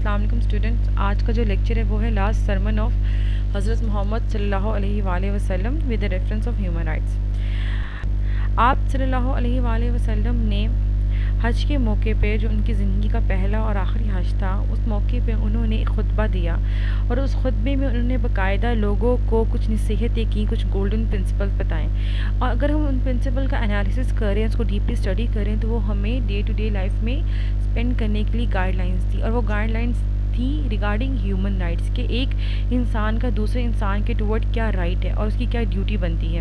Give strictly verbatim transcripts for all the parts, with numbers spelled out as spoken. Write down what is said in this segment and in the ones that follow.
السلام علیکم اسٹوڈنٹس. آج کا جو لیکچر ہے وہ ہے لاسٹ سرمن آف حضرت محمد صلی اللہ علیہ وآلہ وسلم with the reference of human rights. آپ صلی اللہ علیہ وآلہ وسلم نے حج کے موقع پہ جو ان کی زندگی کا پہلا اور آخری حج تھا اس موقع پہ انہوں نے ایک خطبہ دیا اور اس خطبے میں انہوں نے باقاعدہ لوگوں کو کچھ نصیحتیں کی, کچھ گولڈن پرنسپل بتائیں. اور اگر ہم ان پرنسپل کا انالیسس کریں, اس کو ڈیپلی اسٹڈی کریں تو وہ ہمیں ڈے ٹو ڈے لائف میں اسپینڈ کرنے کے لیے گائیڈ لائنس تھی. اور وہ گائیڈ لائنس تھی ریگارڈنگ ہیومن رائٹس کہ ایک انسان کا دوسرے انسان کے ٹورڈ کیا رائٹ ہے اور اس کی کیا ڈیوٹی بنتی ہے.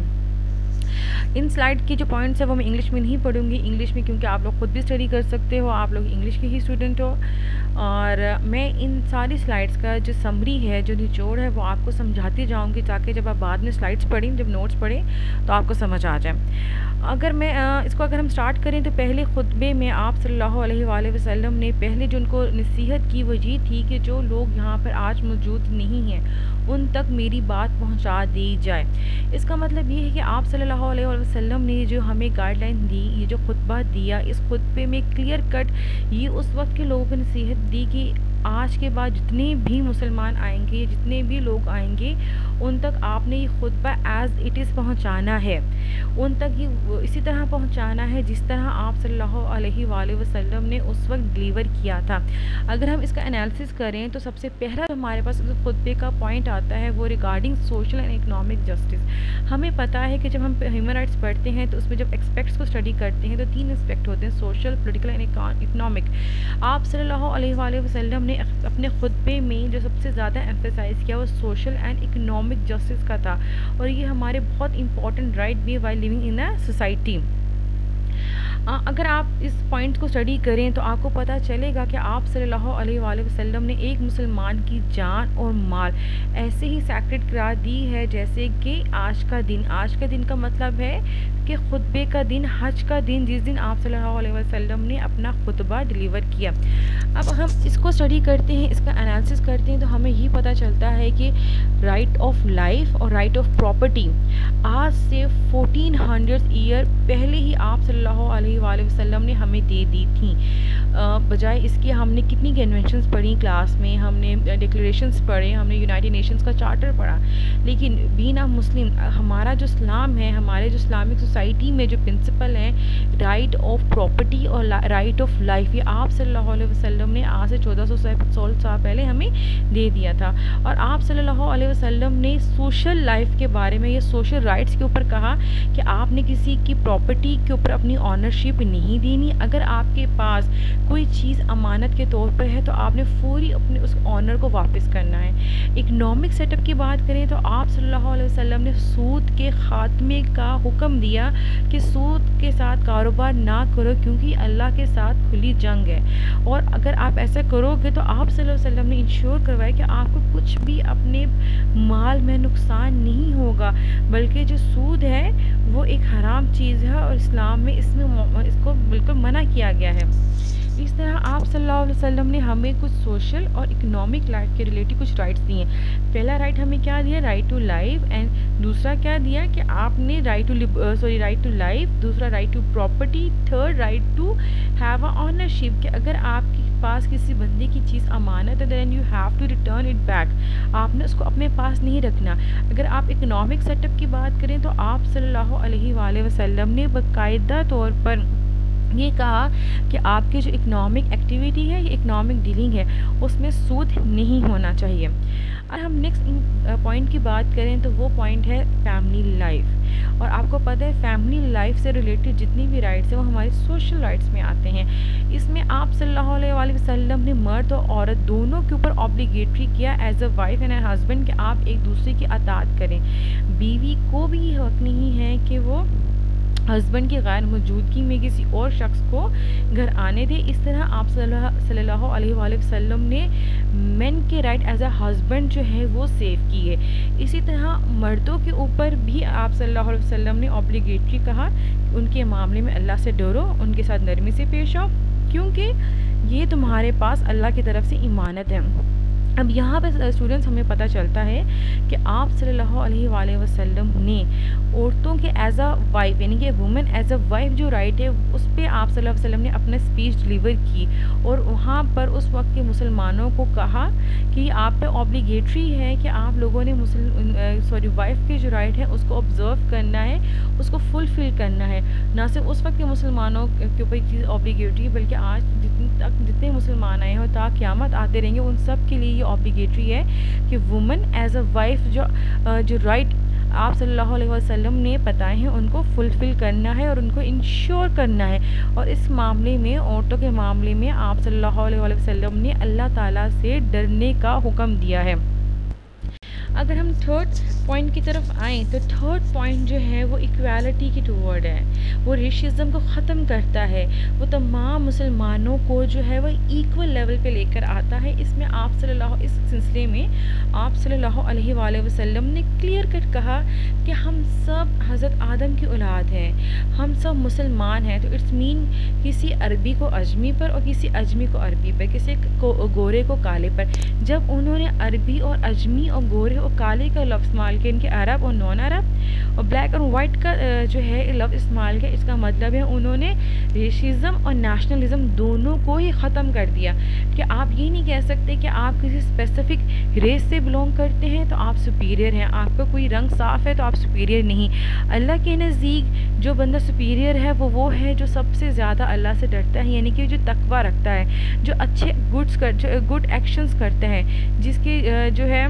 ان سلائڈ کے جو پوائنٹس ہیں وہ میں انگلش میں نہیں پڑھوں گی, انگلش میں کیونکہ آپ لوگ خود بھی اسٹڈی کر سکتے ہو, آپ لوگ انگلش کے ہی اسٹوڈنٹ ہو. اور میں ان ساری سلائڈس کا جو سمری ہے, جو نچوڑ ہے, وہ آپ کو سمجھاتی جاؤں گی تاکہ جب آپ بعد میں سلائڈس پڑھیں, جب نوٹس پڑھیں تو آپ کو سمجھ آ جائے. اگر میں اس کو اگر ہم سٹارٹ کریں تو پہلے خطبے میں آپ صلی اللہ علیہ وآلہ وسلم نے پہلے جو ان کو نصیحت کی وہ یہ تھی کہ جو لوگ یہاں پر آج موجود نہیں ہیں ان تک میری بات پہنچا دی جائے. اس کا مطلب یہ ہے کہ آپ صلی اللہ علیہ وسلم نے جو ہمیں گائیڈ لائن دی, یہ جو خطبہ دیا, اس خطبے میں کلیئر کٹ یہ اس وقت کے لوگوں کو نصیحت دی کہ آج کے بعد جتنے بھی مسلمان آئیں گے, جتنے بھی لوگ آئیں گے, ان تک آپ نے یہ خطبہ ایز اٹ از پہنچانا ہے, ان تک یہ اسی طرح پہنچانا ہے جس طرح آپ صلی اللہ علیہ وآلہ وسلم نے اس وقت ڈلیور کیا تھا. اگر ہم اس کا انالیسس کریں تو سب سے پہلا جو ہمارے پاس اس خطبے کا پوائنٹ آتا ہے وہ regarding social and economic justice. ہمیں پتہ ہے کہ جب ہم ہیومن رائٹس پڑھتے ہیں تو اس میں جب ایکسپیکٹس کو اسٹڈی کرتے ہیں تو تین اسپیکٹ ہوتے ہیں, سوشل, پولیٹیکل اینڈ اکنامک. آپ صلی اللہ علیہ وآلہ وسلم نے اپنے خطبے میں جو سب سے زیادہ ایمفیسائز کیا وہ سوشل اینڈ اکنامک جسٹس کا تھا, اور یہ ہمارے بہت امپورٹنٹ رائٹ بھی while living in a society. اگر آپ اس پوائنٹ کو اسٹڈی کریں تو آپ کو پتہ چلے گا کہ آپ صلی اللہ علیہ وآلہ وسلم نے ایک مسلمان کی جان اور مال ایسے ہی سیکریٹ قرار دی ہے جیسے کہ آج کا دن. آج کا دن کا مطلب ہے کہ خطبے کا دن, حج کا دن, جس دن آپ صلی اللہ علیہ وسلم نے اپنا خطبہ ڈلیور کیا. اب ہم اس کو اسٹڈی کرتے ہیں, اس کا انالیسس کرتے ہیں تو ہمیں یہ پتہ چلتا ہے کہ رائٹ آف لائف اور رائٹ آف پراپرٹی آج سے فورٹین ہنڈریڈ ایئر پہلے ہی آپ صلی اللہ علیہ وآلہ وسلم نے ہمیں دے دی تھیں. بجائے اس کے ہم نے کتنی کنونشنز پڑھی کلاس میں, ہم نے ڈکلیریشنز پڑھے, ہم نے یونائٹڈ نیشنز کا چارٹر پڑھا, لیکن بین آ مسلم ہمارا جو اسلام ہے, ہمارے جو اسلامک سوسائٹی میں جو پرنسپل ہیں رائٹ آف پراپرٹی اور رائٹ آف لائف, یہ آپ صلی اللہ علیہ وسلم نے آج سے چودہ سو سولہ سال پہلے ہمیں دے دیا تھا. اور آپ صلی اللہ علیہ وسلم نے سوشل لائف کے بارے میں, یہ سوشل رائٹس کے اوپر کہا کہ آپ نے کسی کی پراپرٹی کے اوپر اپنی آنرشپ نہیں دینی. اگر آپ کے پاس کوئی چیز امانت کے طور پر ہے تو آپ نے فوری اپنے اس آنر کو واپس کرنا ہے. اکنامک سیٹ اپ کی بات کریں تو آپ صلی اللہ علیہ وسلم نے سود کے خاتمے کا حکم دیا کہ سود کے ساتھ کاروبار نہ کرو کیونکہ اللہ کے ساتھ کھلی جنگ ہے, اور اگر آپ ایسا کرو گے تو آپ صلی اللہ علیہ وسلم نے انشور کروایا کہ آپ کو کچھ بھی اپنے مال میں نقصان نہیں ہوگا, بلکہ جو سود ہے وہ ایک حرام چیز ہے اور اسلام میں اس میں اس کو بالکل منع کیا گیا ہے. اس طرح آپ صلی اللہ علیہ وسلم نے ہمیں کچھ سوشل اور اکنامک لائف کے ریلیٹڈ کچھ رائٹس دیے ہیں. پہلا رائٹ ہمیں کیا دیا, رائٹ ٹو لائف, اینڈ دوسرا کیا دیا کہ آپ نے right to sorry right to life, دوسرا right to property, third right to have a ownership کہ اگر آپ کے پاس کسی بندے کی چیز امانت ہے then you have to return it back, آپ نے اس کو اپنے پاس نہیں رکھنا. اگر آپ اکنامک سیٹ اپ کی بات کریں تو آپ صلی اللہ علیہ وآلہ وسلم نے باقاعدہ طور پر یہ کہا کہ آپ کی جو اکنامک ایکٹیویٹی ہے, یہ اکنامک ڈیلنگ ہے, اس میں سود نہیں ہونا چاہیے. اور ہم نیکسٹ پوائنٹ کی بات کریں تو وہ پوائنٹ ہے فیملی لائف. اور آپ کو پتہ ہے فیملی لائف سے ریلیٹڈ جتنی بھی رائٹس ہیں وہ ہمارے سوشل رائٹس میں آتے ہیں. اس میں آپ صلی اللہ علیہ وآلہ وسلم نے مرد اور عورت دونوں کے اوپر اوبلیگیٹری کیا as a wife and a husband کہ آپ ایک دوسرے کی اطاعت کریں. بیوی کو بھی یہ حق نہیں ہے کہ وہ ہسبینڈ کی غیر موجودگی میں کسی اور شخص کو گھر آنے دے. اس طرح آپ صلی اللہ علیہ وآلہ وسلم نے مین کے رائٹ ایز اے ہسبینڈ جو ہے وہ سیو کی ہے. اسی طرح مردوں کے اوپر بھی آپ صلی اللہ علیہ وسلم نے اوبلیگیٹری کہا کہ ان کے معاملے میں اللہ سے ڈرو, ان کے ساتھ نرمی سے پیش آؤ کیونکہ یہ تمہارے پاس اللہ کی طرف سے امانت ہے. اب یہاں پہ اسٹوڈنٹس ہمیں پتہ چلتا ہے کہ آپ صلی اللہ علیہ وآلہ وسلم نے عورتوں کے ایز اے وائف یعنی کہ وومن ایز اے وائف جو رائٹ ہے اس پہ آپ صلی اللہ علیہ وسلم نے اپنا اسپیچ ڈلیور کی، اور وہاں پر اس وقت کے مسلمانوں کو کہا کہ آپ پہ اوبلیگیٹری ہے کہ آپ لوگوں نے مسلم سوری وائف کے جو رائٹ ہے اس کو آبزرو کرنا ہے، اس کو فلفل کرنا ہے۔ نہ صرف اس وقت کے مسلمانوں کے اوپر چیز اوبلیگیٹری، بلکہ آج جتنے تک جتنے مسلمان آئے ہیں تا قیامت آتے رہیں گے ان سب کے لیے یہ اوبلیگیٹری ہے کہ وومن ایز اے وائف جو جو رائٹ آپ صلی اللہ علیہ وسلم نے بتائے ہیں ان کو فلفل کرنا ہے اور ان کو انشور کرنا ہے۔ اور اس معاملے میں عورتوں کے معاملے میں آپ صلی اللہ علیہ وسلم نے اللہ تعالیٰ سے ڈرنے کا حکم دیا ہے۔ اگر ہم تھرڈ پوائنٹ کی طرف آئیں تو تھرڈ پوائنٹ جو ہے وہ ایکویلٹی کی ٹورڈ ہے، وہ ریشزم کو ختم کرتا ہے، وہ تمام مسلمانوں کو جو ہے وہ ایکول لیول پہ لے کر آتا ہے۔ اس میں آپ صلی اللہ اس سلسلے میں آپ صلی اللہ علیہ وآلہ وسلم نے کلیئر کٹ کہا کہ ہم سب حضرت آدم کی اولاد ہیں، ہم سب مسلمان ہیں۔ تو اٹس مین کسی عربی کو اجمی پر اور کسی اجمی کو عربی پر، کسی کو گورے کو کالے پر۔ جب انہوں نے عربی اور اجمی اور گورے اور کالے کا لفظ استعمال کیا، ان کے عرب اور نان عرب اور بلیک اور وائٹ کا جو ہے لفظ استعمال کیا، اس کا مطلب ہے انہوں نے ریشزم اور نیشنلزم دونوں کو ہی ختم کر دیا کہ آپ یہ نہیں کہہ سکتے کہ آپ کسی اسپیسیفک ریس سے بلونگ کرتے ہیں تو آپ سپیریئر ہیں، آپ کا کوئی رنگ صاف ہے تو آپ سپیریئر نہیں۔ اللہ کے نزدیک جو بندہ سپیریئر ہے وہ وہ ہے جو سب سے زیادہ اللہ سے ڈرتا ہے، یعنی کہ جو تقویٰ رکھتا ہے، جو اچھے گڈس کر گڈ ایکشنز کرتا ہے، جس کے جو ہے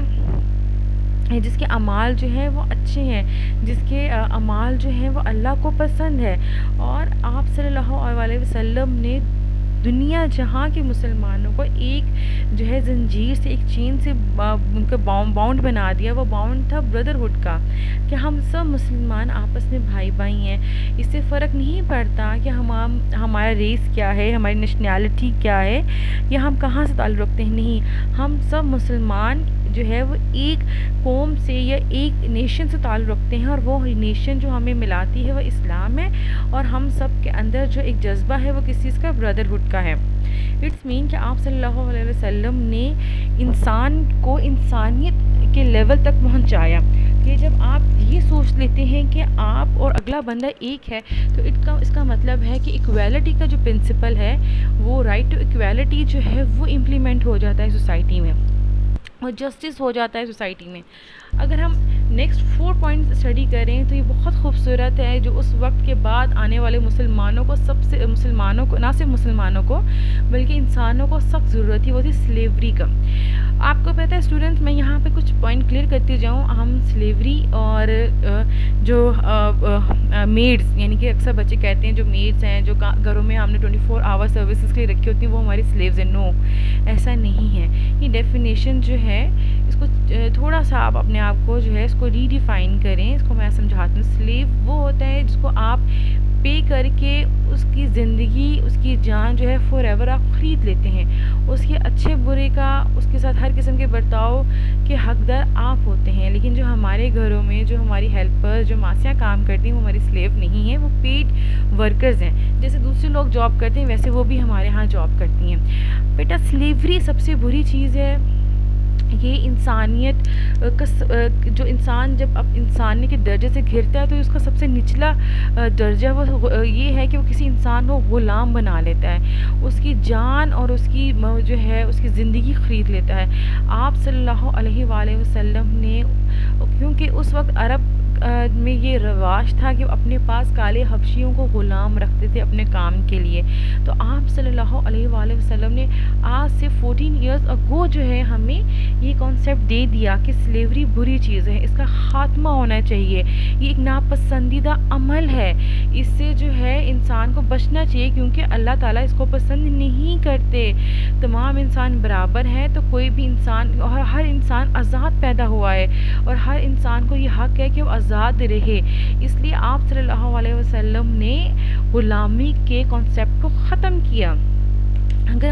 جس کے اعمال جو ہیں وہ اچھے ہیں، جس کے اعمال جو ہیں وہ اللہ کو پسند ہے۔ اور آپ صلی اللہ علیہ وسلم نے دنیا جہاں کے مسلمانوں کو ایک جو ہے زنجیر سے، ایک چین سے ان کا باؤنڈ بنا دیا۔ وہ باؤنڈ تھا بردرہڈ کا، کہ ہم سب مسلمان آپس میں بھائی بھائی ہیں، اس سے فرق نہیں پڑتا کہ ہم ہمارا ریس کیا ہے، ہماری نیشنلٹی کیا ہے، یا ہم کہاں سے تعلق رکھتے ہیں، نہیں، ہم سب مسلمان جو ہے وہ ایک قوم سے یا ایک نیشن سے تعلق رکھتے ہیں، اور وہ نیشن جو ہمیں ملاتی ہے وہ اسلام ہے، اور ہم سب کے اندر جو ایک جذبہ ہے وہ کس چیز کا، بردرہڈ کا ہے۔ اٹس مین کہ آپ صلی اللہ علیہ وسلم نے انسان کو انسانیت کے لیول تک پہنچایا کہ جب آپ یہ سوچ لیتے ہیں کہ آپ اور اگلا بندہ ایک ہے تو اس کا اس کا مطلب ہے کہ ایکویلٹی کا جو پرنسپل ہے، وہ رائٹ ٹو ایکویلٹی جو ہے وہ امپلیمنٹ ہو جاتا ہے سوسائٹی میں، اور جسٹس ہو جاتا ہے سوسائٹی میں۔ اگر ہم نیکسٹ فور پوائنٹس اسٹڈی کریں تو یہ بہت خوبصورت ہے، جو اس وقت کے بعد آنے والے مسلمانوں کو سب سے مسلمانوں کو نہ صرف مسلمانوں کو بلکہ انسانوں کو سخت ضرورت تھی، وہ تھی سلیوری کا۔ آپ کو پتہ ہے اسٹوڈنٹس، میں یہاں پہ کچھ پوائنٹ کلیئر کرتی جاؤں۔ ہم سلیوری اور جو میڈس، یعنی کہ اکثر بچے کہتے ہیں جو میڈس ہیں جو گھروں میں ہم نے ٹوئنٹی فور آور سروسز کے لیے رکھی ہوتی ہیں وہ ہماری سلیوز ہیں، نو، ایسا نہیں ہے۔ یہ ڈیفینیشن جو ہے اس کو تھوڑا سا آپ اپنے آپ کو جو ہے اس کو ری ڈیفائن کریں۔ اس کو میں سمجھاتی ہوں۔ سلیو وہ ہوتا ہے جس کو آپ پے کر کے اس کی زندگی، اس کی جان جو ہے فار ایور آپ خرید لیتے ہیں، اس کے اچھے برے کا، اس کے ساتھ ہر قسم کے برتاؤ کے حقدار آپ ہوتے ہیں۔ لیکن جو ہمارے گھروں میں جو ہماری ہیلپر، جو ماسیاں کام کرتی ہیں وہ ہماری سلیو نہیں ہیں، وہ پیڈ ورکرز ہیں۔ جیسے دوسرے لوگ جاب کرتے ہیں ویسے وہ بھی ہمارے ہاں جاب کرتی ہیں۔ بیٹا سلیوری سب سے بری چیز ہے۔ یہ انسانیت کا جو انسان جب اب انسانی کے درجے سے گھرتا ہے تو اس کا سب سے نچلا درجہ وہ یہ ہے کہ وہ کسی انسان کو غلام بنا لیتا ہے، اس کی جان اور اس کی جو ہے اس کی زندگی خرید لیتا ہے۔ آپ صلی اللہ علیہ وآلہ وسلم نے، کیونکہ اس وقت عرب میں یہ رواج تھا کہ وہ اپنے پاس کالے حبشیوں کو غلام رکھتے تھے اپنے کام کے لیے، تو آپ صلی اللہ علیہ وآلہ وسلم نے آج سے فورٹین ایئرس اگو جو ہے ہمیں یہ کانسیپٹ دے دیا کہ سلیوری بری چیز ہے، اس کا خاتمہ ہونا چاہیے، یہ ایک ناپسندیدہ عمل ہے، اس سے جو ہے انسان کو بچنا چاہیے کیونکہ اللہ تعالیٰ اس کو پسند نہیں کرتے۔ تمام انسان برابر ہیں، تو کوئی بھی انسان اور ہر انسان آزاد پیدا ہوا ہے، اور ہر انسان کو یہ حق ہے کہ وہ آزاد رہے۔ اس لیے آپ صلی اللہ علیہ وسلم نے غلامی کے کانسیپٹ کو ختم کیا۔ اگر ہم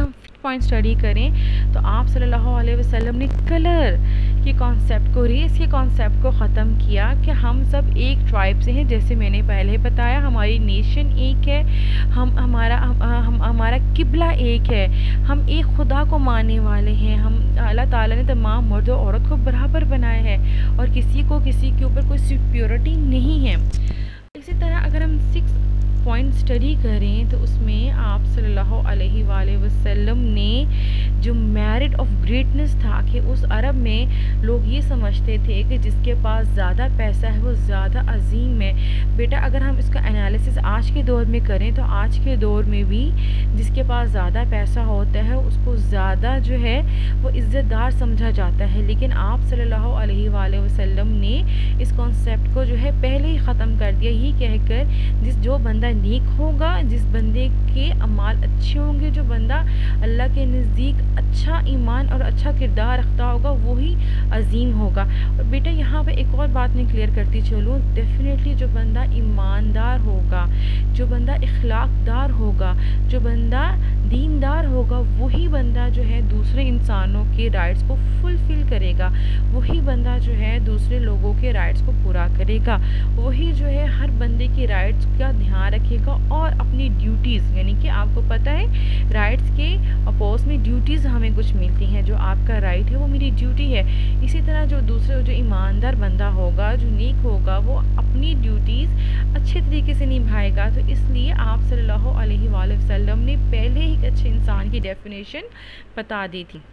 پوائنٹ اسٹڈی کریں تو آپ صلی اللہ علیہ وسلم نے کلر کے کانسیپٹ کو، ریس کے کانسیپٹ کو ختم کیا کہ ہم سب ایک ٹرائب سے ہیں. جیسے میں نے پہلے بتایا ہماری نیشن ایک ہے، ہم ہمارا ہم ہمارا قبلہ ایک ہے، ہم ایک خدا کو ماننے والے ہیں. ہم اللہ تعالیٰ نے تمام مرد و عورت کو برابر بنایا ہے اور کسی کو کسی کے اوپر کوئی سپیورٹی نہیں ہے. اسی طرح اگر ہم سکس پوائنٹ اسٹڈی کریں تو اس میں آپ صلی اللہ علیہ وآلہ وسلم نے جو میرٹ آف گریٹنس تھا کہ اس عرب میں لوگ یہ سمجھتے تھے کہ جس کے پاس زیادہ پیسہ ہے وہ زیادہ عظیم ہے. بیٹا اگر ہم اس کا انالیسس آج کے دور میں کریں تو آج کے دور میں بھی جس کے پاس زیادہ پیسہ ہوتا ہے اس کو زیادہ جو ہے وہ عزت دار سمجھا جاتا ہے. لیکن آپ صلی اللہ علیہ وآلہ وسلم نے اس کانسیپٹ کو جو ہے پہلے ہی ختم کر دیا، یہ کہہ کر جس جو بندہ نیک ہوگا، جس بندے کے اعمال اچھے ہوں گے، جو بندہ اللہ کے نزدیک اچھا ایمان اور اچھا کردار رکھتا ہوگا وہی عظیم ہوگا. اور بیٹا یہاں پہ ایک اور بات میں کلیئر کرتی چلوں، ڈیفینیٹلی جو بندہ ایماندار ہوگا، جو بندہ اخلاق دار ہوگا، جو بندہ دیندار ہوگا وہی بندہ جو ہے دوسرے انسانوں کے رائٹس کو فلفل کرے گا، وہی بندہ جو ہے دوسرے لوگوں کے رائٹس کو پورا کرے گا، وہی جو ہے ہر بندے کی رائٹس کا دھیان رکھے گا اور اپنی ڈیوٹیز، یعنی کہ آپ کو پتہ ہے رائٹس کے اپوز میں ڈیوٹیز ہمیں کچھ ملتی ہیں. جو آپ کا رائٹ ہے وہ میری ڈیوٹی ہے. اسی طرح جو دوسرے جو ایماندار بندہ ہوگا، جو نیک ہوگا، وہ اپنی ڈیوٹیز اچھے طریقے سے نبھائے گا. تو اس لیے آپ صلی اللہ علیہ وآلہ وسلم نے پہلے ہی ایک اچھے انسان کی ڈیفینیشن بتا دی تھی.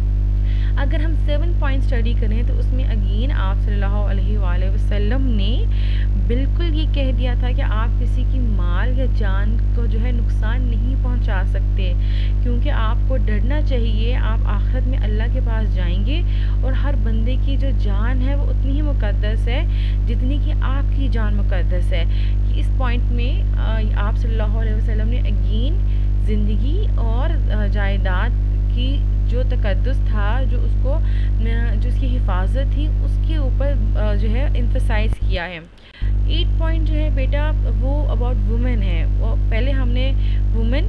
اگر ہم سیون پوائنٹ اسٹڈی کریں تو اس میں اگین آپ صلی اللہ علیہ وآلہ وسلم نے بالکل یہ کہہ دیا تھا کہ آپ کسی کی مال یا جان کو جو ہے نقصان نہیں پہنچا سکتے، کیونکہ آپ کو ڈرنا چاہیے. آپ آخرت میں اللہ کے پاس جائیں گے اور ہر بندے کی جو جان ہے وہ اتنی ہی مقدس ہے جتنی کہ آپ کی جان مقدس ہے. کہ اس پوائنٹ میں آپ صلی اللہ علیہ وسلم نے اگین زندگی اور جائیداد کی جو تقدس تھا، جو اس کو جو اس کی حفاظت تھی، اس کے اوپر جو ہے امفسائز کیا ہے. ایٹ پوائنٹ جو ہے بیٹا وہ اباؤٹ وومن ہے. وہ پہلے ہم نے وومن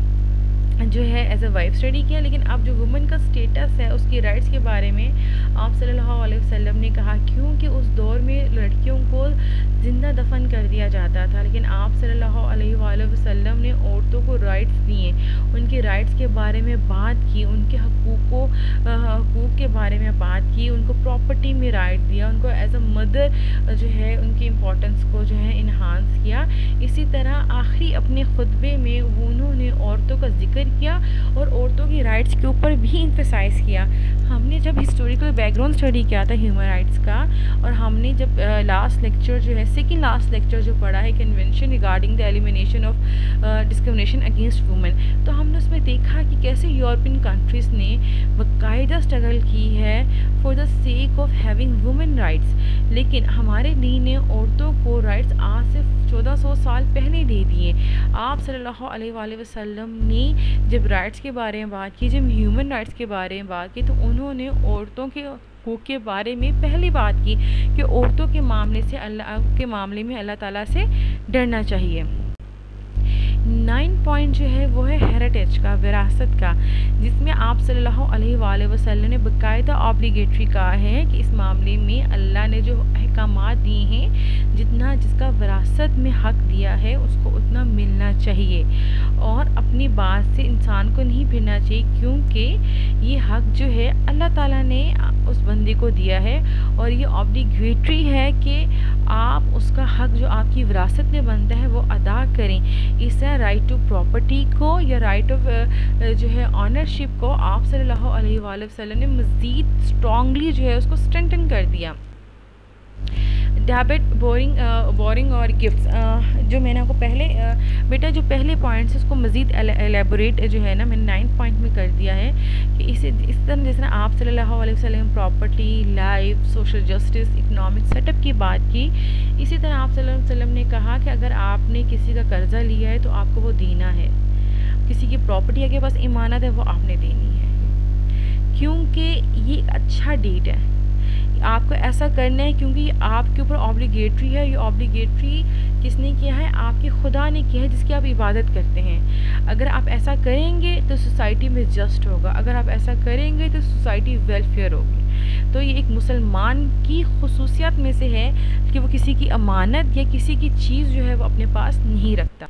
جو ہے ایز اے وائف اسٹڈی کیا، لیکن اب جو وومن کا اسٹیٹس ہے اس کی رائٹس کے بارے میں آپ صلی اللہ علیہ وسلم نے کہا، کیونکہ اس دور میں لڑکیوں کو زندہ دفن کر دیا جاتا تھا، لیکن آپ صلی اللہ علیہ وآلہ وسلم نے عورتوں کو رائٹس دیے، ان کے رائٹس کے بارے میں بات کی، ان کے حقوق کو حقوق کے بارے میں بات کی، ان کو پراپرٹی میں رائٹ دیا، ان کو ایز اے مدر جو ہے ان کی امپورٹنس کو جو ہے انہانس کیا. اسی طرح آخری اپنے خطبے میں انہوں نے عورتوں کا ذکر کیا اور عورتوں کی رائٹس کے اوپر بھی امفسائز کیا. ہم نے جب ہسٹوریکل بیک گراؤنڈ اسٹڈی کیا تھا ہیومن رائٹس کا، اور ہم نے جب لاسٹ لیکچر جو ہے سیکنڈ لاسٹ لیکچر جو پڑھا ہے convention regarding the elimination of discrimination against women, تو ہم نے اس میں دیکھا کہ کیسے یورپین کنٹریز نے باقاعدہ اسٹرگل کی ہے for the sake of having women rights. لیکن ہمارے دین نے عورتوں کو رائٹس آج سے چودہ سو سال پہلے دے دیے. آپ صلی اللہ علیہ وآلہ وسلم نے جب رائٹس کے بارے میں بات کی، جب ہیومن رائٹس کے بارے میں بات کی، تو انہوں نے عورتوں کے حقوق کے بارے میں پہلی بات کی کہ عورتوں کے معاملے سے اللہ کے معاملے میں اللہ تعالیٰ سے ڈرنا چاہیے. نائن پوائنٹ جو ہے وہ ہے ہیریٹیج کا، وراثت کا، جس میں آپ صلی اللہ علیہ وآلہ وسلم نے باقاعدہ آبلیگیٹری کہا ہے کہ اس معاملے میں اللہ نے جو احکامات دیے ہیں، جتنا جس کا وراثت میں حق دیا ہے اس کو اتنا ملنا چاہیے، اور اپنی بات سے انسان کو نہیں پھرنا چاہیے، کیونکہ یہ حق جو ہے اللہ تعالیٰ نے اس بندے کو دیا ہے، اور یہ آبلیگیٹری ہے کہ آپ اس کا حق جو آپ کی وراثت میں بنتا ہے وہ ادا کریں. اس طرح رائٹ ٹو پراپرٹی کو یا رائٹ آف جو ہے آنرشپ کو آپ صلی اللہ علیہ وآلہ وسلم نے مزید اسٹرانگلی جو ہے اس کو اسٹرینٹن کر دیا. ڈیبٹ بورنگ بورنگ اور گفٹس، جو میں نے آپ کو پہلے بیٹا جو پہلے پوائنٹس اس کو مزید ایلیبوریٹ جو ہے نا میں نے نائن پوائنٹ میں کر دیا ہے کہ اسے اس طرح جس طرح آپ صلی اللہ علیہ وسلم property, life, social justice, economic set up کی بات کی، اسی طرح آپ صلی اللہ علیہ وسلم نے کہا کہ اگر آپ نے کسی کا قرضہ لیا ہے تو آپ کو وہ دینا ہے، کسی کی پراپرٹی کے پاس امانت ہے وہ آپ نے دینی ہے، کیونکہ یہ اچھا ڈیٹ ہے، آپ کو ایسا کرنا ہے کیونکہ یہ آپ کے اوپر آبلیگیٹری ہے. یہ آبلیگیٹری کس نے کیا ہے؟ آپ کے خدا نے کیا ہے جس کی آپ عبادت کرتے ہیں. اگر آپ ایسا کریں گے تو سوسائٹی میں جسٹ ہوگا، اگر آپ ایسا کریں گے تو سوسائٹی ویلفیئر ہوگی. تو یہ ایک مسلمان کی خصوصیات میں سے ہے کہ وہ کسی کی امانت یا کسی کی چیز جو ہے وہ اپنے پاس نہیں رکھتا.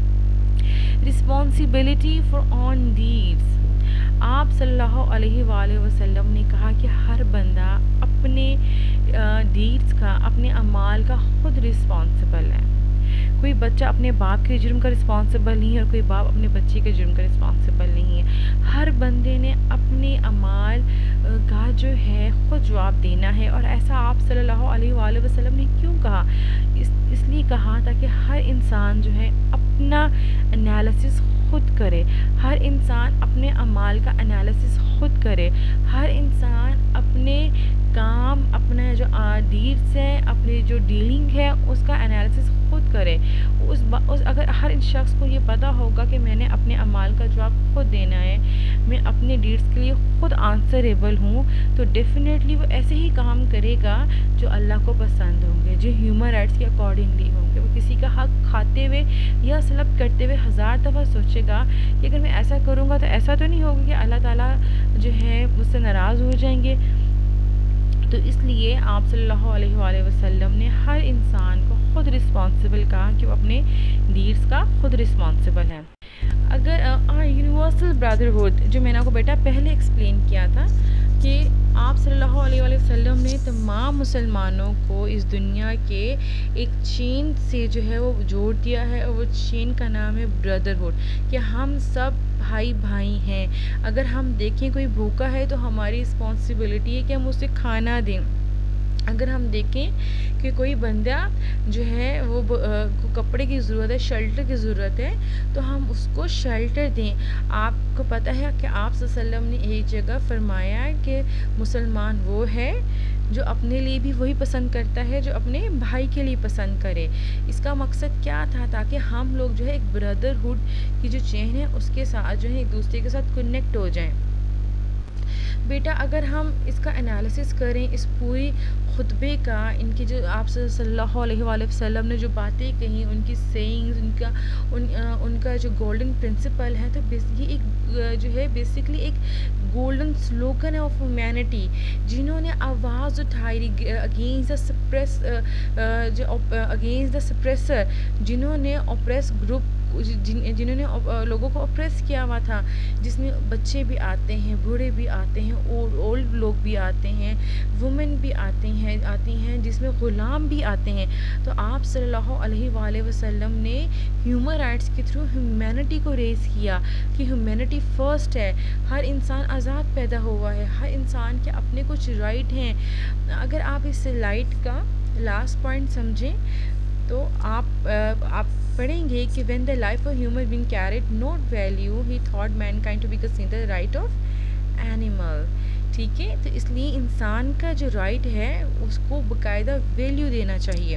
Responsibility for own deeds. آپ صلی اللہ علیہ وآلہ وسلم نے کہا کہ ہر بندہ اپنے ڈیڈس کا، اپنے اعمال کا خود رسپانسبل ہے. کوئی بچہ اپنے باپ کے جرم کا رسپانسبل نہیں ہے اور کوئی باپ اپنے بچے کے جرم کا رسپانسبل نہیں ہے. ہر بندے نے اپنے اعمال کا جو ہے خود جواب دینا ہے. اور ایسا آپ صلی اللہ علیہ وآلہ وسلم نے کیوں کہا؟ اس اس لیے کہا تاکہ ہر انسان جو ہے اپنا انالیسس خود کرے، ہر انسان اپنے اعمال کا انالیسس خود کرے، ہر انسان اپنے کام، اپنے جو ڈیڈس ہیں، اپنی جو ڈیلنگ ہے اس کا انالیسس خود کرے. اس, اس اگر ہر شخص کو یہ پتہ ہوگا کہ میں نے اپنے اعمال کا جواب خود دینا ہے، میں اپنے ڈیڈس کے لیے خود آنسریبل ہوں، تو ڈیفینیٹلی وہ ایسے ہی کام کرے گا جو اللہ کو پسند ہوں گے، جو ہیومن رائٹس کے اکارڈنگلی ہوں گے. وہ کسی کا حق کھاتے ہوئے یا سلب کرتے ہوئے ہزار دفعہ سوچے گا کہ اگر میں ایسا کروں گا تو ایسا تو نہیں ہوگا کہ اللہ تعالیٰ جو ہے مجھ سے ناراض ہو جائیں گے. تو اس لیے آپ صلی اللہ علیہ وآلہ وسلم نے ہر انسان کو خود رسپانسبل کہا کہ وہ اپنے ڈیڈس کا خود رسپانسبل ہے. اگر یونیورسل برادرہڈ جو میں نے آپ کو بیٹا پہلے ایکسپلین کیا تھا کہ آپ صلی اللہ علیہ وآلہ وسلم نے تمام مسلمانوں کو اس دنیا کے ایک چین سے جو ہے وہ جوڑ دیا ہے، اور وہ چین کا نام ہے برادرہڈ، کہ ہم سب بھائی بھائی ہیں. اگر ہم دیکھیں کوئی بھوکا ہے تو ہماری رسپانسبلٹی ہے کہ ہم اسے کھانا دیں. اگر ہم دیکھیں کہ کوئی بندہ جو ہے وہ کپڑے کی ضرورت ہے، شیلٹر کی ضرورت ہے، تو ہم اس کو شیلٹر دیں. آپ کو پتہ ہے کہ آپ صلی اللہ علیہ وسلم نے ایک جگہ فرمایا کہ مسلمان وہ ہے جو اپنے لیے بھی وہی پسند کرتا ہے جو اپنے بھائی کے لیے پسند کرے. اس کا مقصد کیا تھا؟ تاکہ ہم لوگ جو ہے ایک برادرہڈ کی جو چین ہے اس کے ساتھ جو ہے ایک دوسرے کے ساتھ کنیکٹ ہو جائیں. بیٹا اگر ہم اس کا انالیسس کریں اس پوری خطبے کا، ان کی جو آپ صلی اللہ علیہ وآلہ وسلم نے جو باتیں کہیں، ان کی سینگز، ان کا ان ان کا جو گولڈن پرنسپل ہے، تو یہ ایک جو ہے بیسکلی ایک گولڈن سلوگن ہے آف ہیومینٹی. جنہوں نے آواز اٹھائی اگینسٹ دا سپریس جو اگینسٹ دا سپریسر، جنہوں نے اوپریس گروپ جن جنہوں نے لوگوں کو اوپریس کیا ہوا تھا، جس میں بچے بھی آتے ہیں، بوڑھے بھی آتے ہیں، اولڈ لوگ بھی آتے ہیں، وومن بھی آتے ہیں آتی ہیں جس میں غلام بھی آتے ہیں. تو آپ صلی اللہ علیہ وآلہ وسلم نے ہیومن رائٹس کے تھرو ہیومینٹی کو ریز کیا کہ ہیومینٹی فرسٹ ہے. ہر انسان آزاد پیدا ہوا ہے، ہر انسان کے اپنے کچھ رائٹ ہیں. اگر آپ اس لائٹ کا لاسٹ پوائنٹ سمجھیں تو آپ آپ پڑھیں گے کہ when the life of human being carried no value he thought mankind to be considered the right of animal. ٹھیک ہے، تو اس لیے انسان کا جو رائٹ ہے اس کو باقاعدہ ویلیو دینا چاہیے.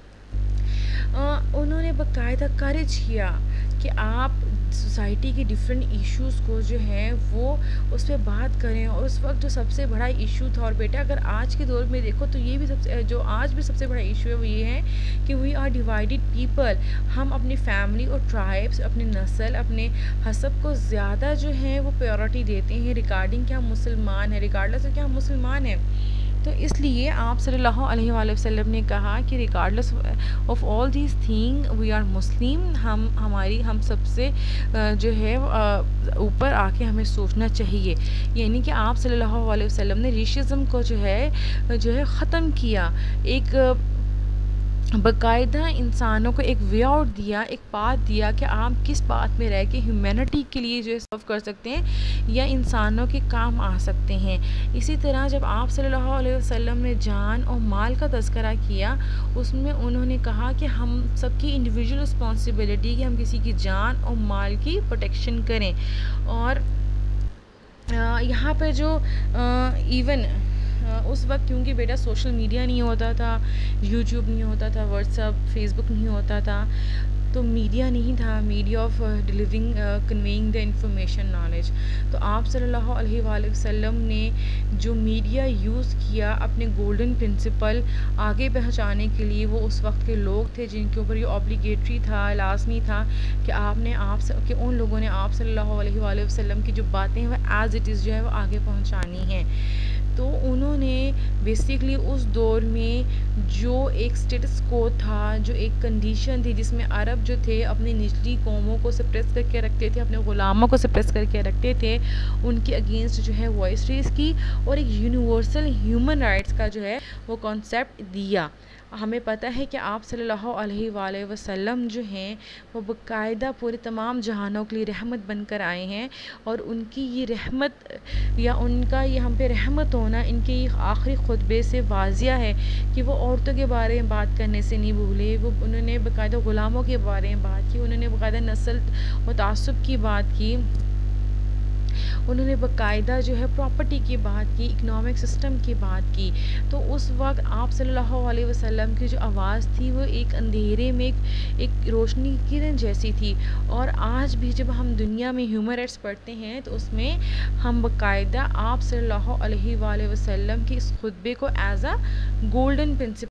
انہوں نے باقاعدہ کریج کیا کہ آپ سوسائٹی کی ڈفرینٹ ایشوز کو جو ہے وہ اس پہ بات کریں. اور اس وقت جو سب سے بڑا ایشو تھا، اور بیٹا اگر آج کے دور میں دیکھو تو یہ بھی سب سے جو آج بھی سب سے بڑا ایشو ہے وہ یہ ہے کہ وی آر ڈیوائڈیڈ پیپل. ہم اپنی فیملی اور ٹرائبس، اپنے نسل، اپنے حسب کو زیادہ جو ہے وہ پیورٹی دیتے ہیں ریگارڈنگ کہ ہم مسلمان ہیں، ریگارڈلس کہ ہم مسلمان ہیں. تو اس لیے آپ صلی اللہ علیہ وآلہ وسلم نے کہا کہ regardless of all these thing we are Muslim. ہم ہماری ہم سب سے جو ہے اوپر آ کے ہمیں سوچنا چاہیے. یعنی کہ آپ صلی اللہ علیہ وسلم نے ریشزم کو جو ہے جو ہے ختم کیا. ایک باقاعدہ انسانوں کو ایک وے آؤٹ دیا، ایک پاتھ دیا کہ آپ کس پاتھ میں رہ کے ہیومینٹی کے لیے جو ہے سرو کر سکتے ہیں یا انسانوں کے کام آ سکتے ہیں. اسی طرح جب آپ صلی اللہ علیہ وسلم نے جان اور مال کا تذکرہ کیا، اس میں انہوں نے کہا کہ ہم سب کی انڈیویجول رسپانسبلٹی کہ ہم کسی کی جان اور مال کی پروٹیکشن کریں. اور یہاں پہ جو ایون اس وقت کیونکہ بیٹا سوشل میڈیا نہیں ہوتا تھا، یوٹیوب نہیں ہوتا تھا، واٹس ایپ، فیس بک نہیں ہوتا تھا، تو میڈیا نہیں تھا، media of delivering conveying the information knowledge. تو آپ صلی اللہ علیہ وآلہ وسلم نے جو میڈیا یوز کیا اپنے گولڈن پرنسپل آگے پہنچانے کے لیے، وہ اس وقت کے لوگ تھے جن کے اوپر یہ اوبلیگیٹری تھا، لازمی تھا کہ آپ نے آپ کہ ان لوگوں نے آپ صلی اللہ علیہ وآلہ وسلم کی جو باتیں وہ ایز اٹ از جو ہے وہ آگے پہنچانی ہیں. تو انہوں نے بیسکلی اس دور میں جو ایک سٹیٹس کو تھا، جو ایک کنڈیشن تھی جس میں عرب جو تھے اپنی نچلی قوموں کو سپریس کر کے رکھتے تھے، اپنے غلاموں کو سپریس کر کے رکھتے تھے، ان کے اگینسٹ جو ہے وائس ریز کی اور ایک یونیورسل ہیومن رائٹس کا جو ہے وہ کانسیپٹ دیا. ہمیں پتہ ہے کہ آپ صلی اللہ علیہ وآلہ وسلم جو ہیں وہ باقاعدہ پورے تمام جہانوں کے لیے رحمت بن کر آئے ہیں، اور ان کی یہ رحمت یا ان کا یہ ہم پہ رحمت ہونا ان کے یہ آخری خطبے سے واضح ہے کہ وہ عورتوں کے بارے میں بات کرنے سے نہیں بھولے. وہ انہوں نے باقاعدہ غلاموں کے بارے میں بات کی، انہوں نے باقاعدہ نسل و تعصب کی بات کی، انہوں نے باقاعدہ جو ہے پراپرٹی کی بات کی، اکنامک سسٹم کی بات کی. تو اس وقت آپ صلی اللہ علیہ وسلم کی جو آواز تھی وہ ایک اندھیرے میں ایک ایک روشنی کی کرن جیسی تھی. اور آج بھی جب ہم دنیا میں ہیومن رائٹس پڑھتے ہیں تو اس میں ہم باقاعدہ آپ صلی اللہ علیہ وآلہ وسلم کے اس خطبے کو ایز اے گولڈن پرنسپل